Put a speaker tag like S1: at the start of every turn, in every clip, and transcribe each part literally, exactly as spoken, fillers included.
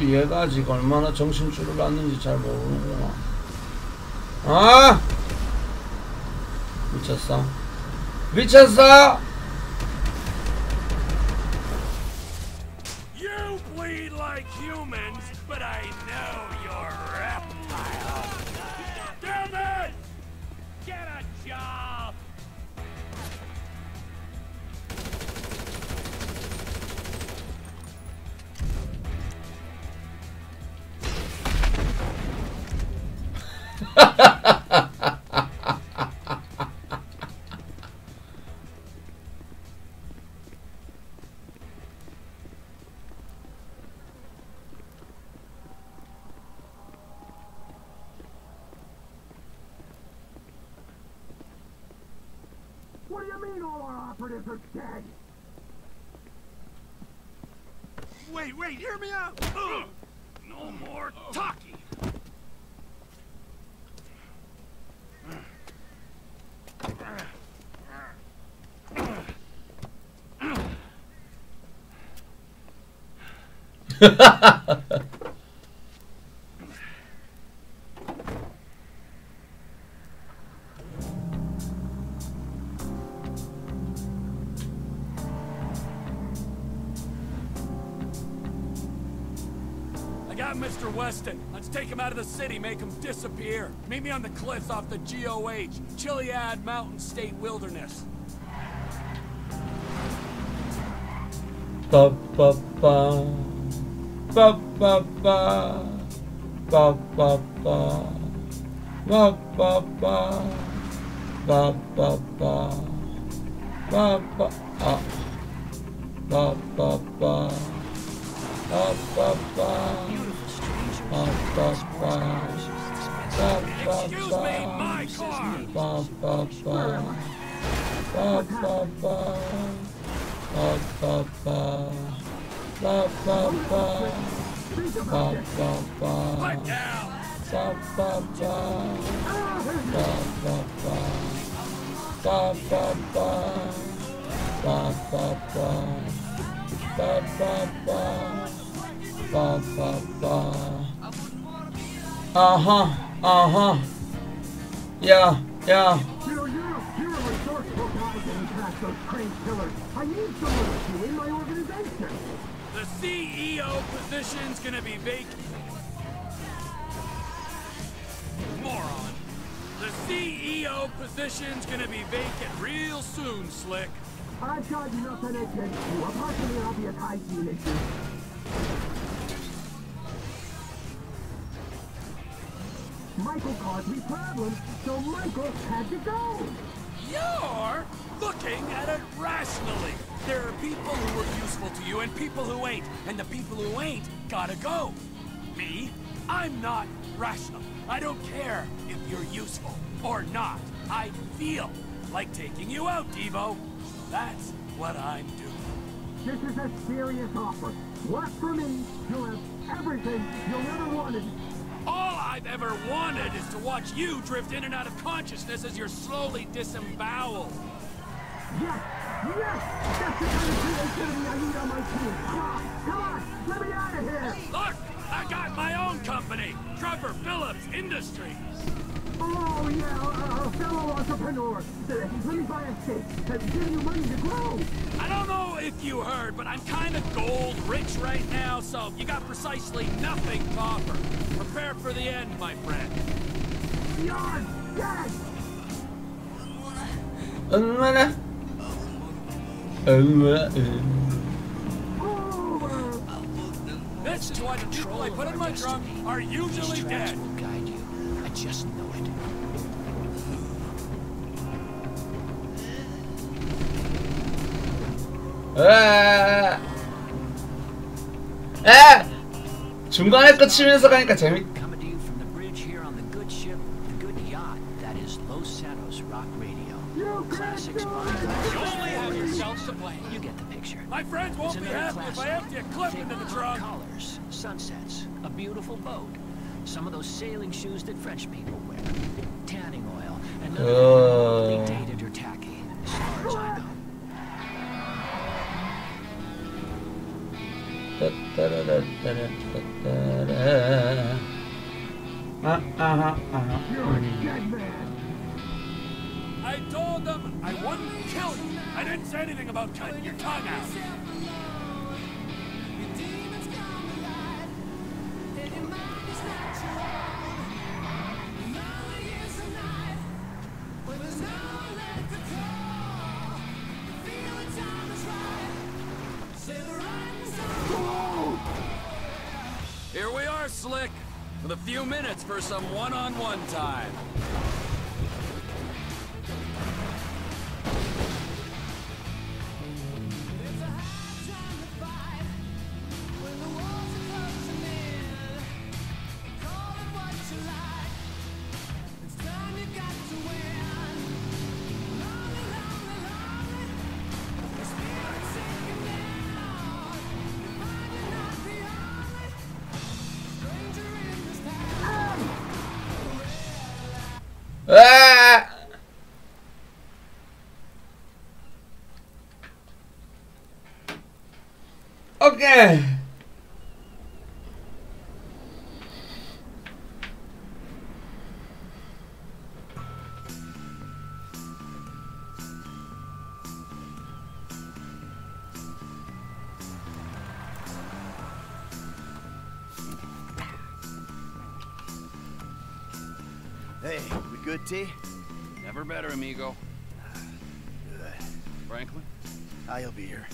S1: 얘가 지금 얼마나 정신줄을 놨는지 잘 모르는구나. 아! 미쳤어? 미쳤어?
S2: You bleed like humans, but I know you're reptile. Damn it! Get a job!
S3: What do you mean all our operatives are dead?
S2: Wait, wait, hear me out! Ugh. No more talking! I got Mister Weston. Let's take him out of the city, make him disappear. Meet me on the cliffs off the G O H, Chiliad Mountain State Wilderness.
S1: Ba ba ba ba ba ba ba ba ba ba ba ba ba ba ba ba ba ah ba ba ba ba ba ba ba ba ba
S2: Excuse me, my car!
S1: ba ba ba ba ba ba ba ba ba ba ba ba ba ba ba
S2: Pipe down!
S1: ba ba ba ba ba ba ba ba ba ba ba ba ba ba ba ba ba ba uh-huh uh-huh yeah yeah
S3: Zero, zero, you're a resourceful guy getting past those crazed killers. I need someone like you in my organization.
S2: The C E O position's gonna be vacant. Moron. The C E O position's gonna be vacant real soon, Slick.
S3: I've got nothing against you, apart from the obvious hygiene issues. Michael caused me problems, so Michael had to go.
S2: You're looking at it rationally. There are people who are useful to you and people who ain't, and the people who ain't gotta go. Me? I'm not rational. I don't care if you're useful or not. I feel like taking you out, Devo. That's what I'm doing.
S3: This is a serious offer. Work for me, you'll have everything you'll ever wanted.
S2: All I've ever wanted is to watch you drift in and out of consciousness as you're slowly disemboweled.
S3: Yes! Yes! That's the kind of creativity I need on my team. Come on! Come on! Let me out of here!
S2: Look! I got my own company! Trevor Phillips Industries!
S3: Oh, yeah, a fellow entrepreneur. Let me buy a stake. Give you money to grow.
S2: I don't know if you heard, but I'm kind of gold rich right now, so you got precisely nothing to offer. Prepare for the end, my friend.
S3: You're dead!
S1: 얼마나 얼마나
S2: That's why the people I put in my trunk are usually dead.
S4: Will guide you. I just know it.
S1: 아, 아, 중간에 끝이면서 가니까 재밌.
S4: Coming to you from the bridge here on the good ship, the good yacht. That is Los Santos Rock Radio. Classic spot.
S2: You only have yourself to blame.
S4: You get the picture.
S2: My friends
S4: It's
S2: won't be
S4: another
S2: happy if I
S4: classic.
S2: empty a clip
S4: Take
S2: into the
S4: hot
S2: trunk.
S4: colors, sunsets, a beautiful boat, some of those sailing shoes that French people wear, tanning oil, and none of that
S1: Uh.
S4: remotely dated or tacky, as far as I know.
S1: 아, 아하, 아하.
S3: You're a dead man.
S2: I told them I wouldn't kill you. I didn't say anything about cutting your tongue out. Here we are, Slick, with a few minutes for some one-on-one time.
S1: 아! 오케이.
S5: Hey, we good, T?
S2: Never better, amigo.
S5: Good.
S2: Franklin?
S5: I'll be here.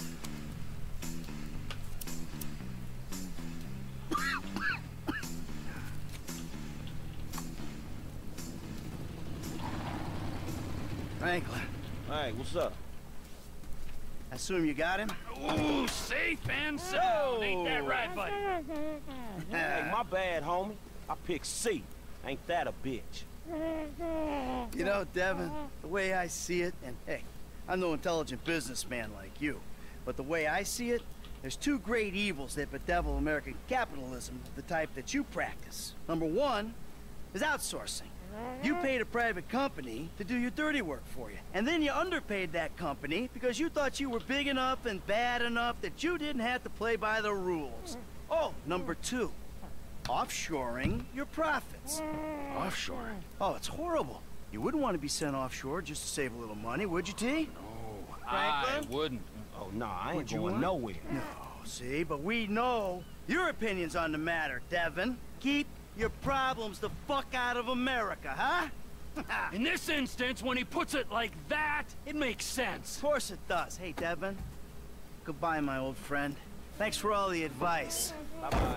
S5: Franklin,
S6: Hey, what's up?
S5: I assume you got him?
S2: Ooh, safe and sound. Ain't that right, buddy?
S6: Hey, my bad, homie. I picked C. Ain't that a bitch?
S5: You know, Devin, the way I see it, and hey, I'm no intelligent businessman like you, but the way I see it, there's two great evils that bedevil American capitalism of the type that you practice. Number one is outsourcing. You paid a private company to do your dirty work for you, and then you underpaid that company because you thought you were big enough and bad enough that you didn't have to play by the rules. Oh, number two, offshoring your profits.
S2: Offshore?
S5: Oh, it's horrible. You wouldn't want to be sent offshore just to save a little money, would you, T?
S2: No, I
S5: Franklin?
S2: wouldn't.
S6: Oh, nah, I ain't
S5: Would you
S6: going
S5: want?
S6: nowhere.
S5: No, see, but we know your opinions on the matter, Devin. Keep your problems the fuck out of America, huh?
S2: In this instance, when he puts it like that, it makes sense.
S5: Of course it does. Hey, Devin. Goodbye, my old friend. Thanks for all the advice.
S6: Bye-bye.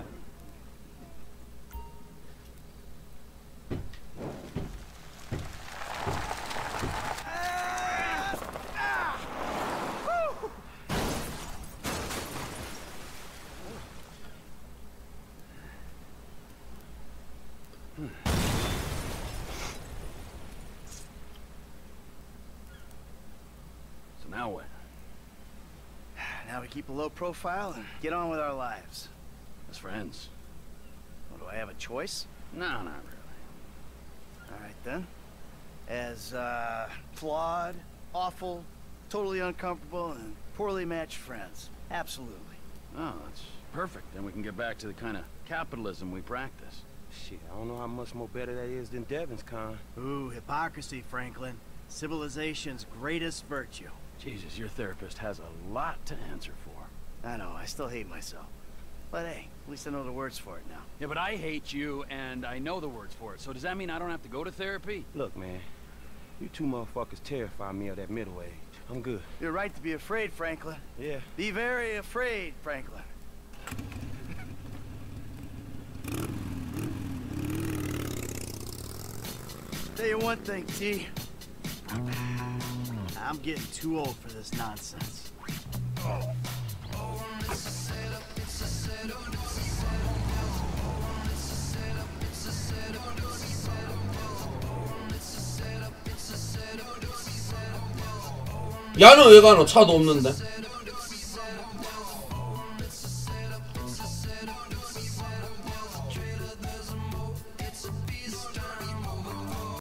S2: So now what?
S5: Now we keep a low profile and get on with our lives.
S2: As friends?
S5: Well, do I have a choice?
S2: No, not really.
S5: All right, then. As, uh, flawed, awful, totally uncomfortable, and poorly matched friends. Absolutely.
S2: Oh, that's perfect. Then we can get back to the kind of capitalism we practice.
S6: Shit, I don't know how much more better that is than Devin's kind.
S5: Ooh, hypocrisy, Franklin. Civilization's greatest virtue.
S2: Jesus, your therapist has a lot to answer for.
S5: I know, I still hate myself. But hey, at least I know the words for it now.
S2: Yeah, but I hate you, and I know the words for it. So does that mean I don't have to go to therapy?
S6: Look, man, you two motherfuckers terrify me of that middle age. I'm good.
S5: You're right to be afraid, Franklin.
S6: Yeah.
S5: Be very afraid, Franklin. Tell you one thing, T. I'm getting too old for this nonsense.
S1: 야는 왜 가노? 차도 없는데.